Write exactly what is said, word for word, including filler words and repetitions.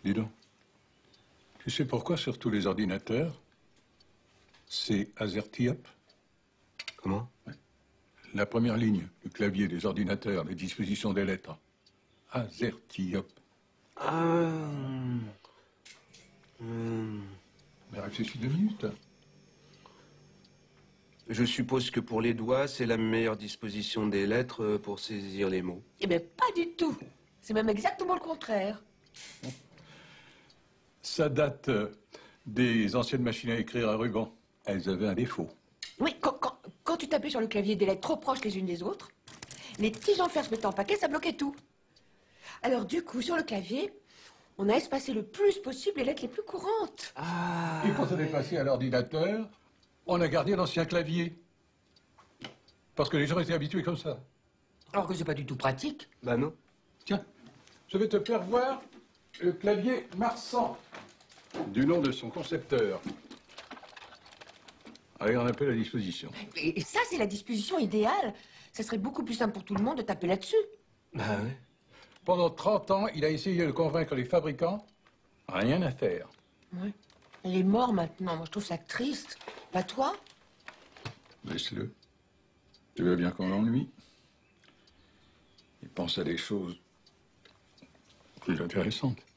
Dis donc, tu sais pourquoi sur tous les ordinateurs, c'est AZERTYP? Comment? La première ligne du clavier des ordinateurs, les dispositions des lettres. AZERTYP. Ah... Hum... Mais réfléchis deux minutes. Je suppose que pour les doigts, c'est la meilleure disposition des lettres pour saisir les mots. Eh bien, pas du tout. C'est même exactement le contraire. Ça date des anciennes machines à écrire à ruban. Elles avaient un défaut. Oui, quand, quand, quand tu tapais sur le clavier des lettres trop proches les unes des autres, les petits enfers se mettaient en paquet, ça bloquait tout. Alors du coup, sur le clavier, on a espacé le plus possible les lettres les plus courantes. Ah... Et quand on est passé à l'ordinateur, on a gardé l'ancien clavier. Parce que les gens étaient habitués comme ça. Alors que c'est pas du tout pratique. Bah non. Tiens, je vais te faire voir le clavier Marsan, du nom de son concepteur. Allez, on appelle à disposition. Et ça, c'est la disposition idéale. Ça serait beaucoup plus simple pour tout le monde de taper là-dessus. Bah ouais. Pendant trente ans, il a essayé de convaincre les fabricants. Rien à faire. Ouais. Il est mort maintenant. Moi, je trouve ça triste. Pas toi? Laisse-le. Tu veux bien qu'on l'ennuie? Il pense à des choses plus intéressantes.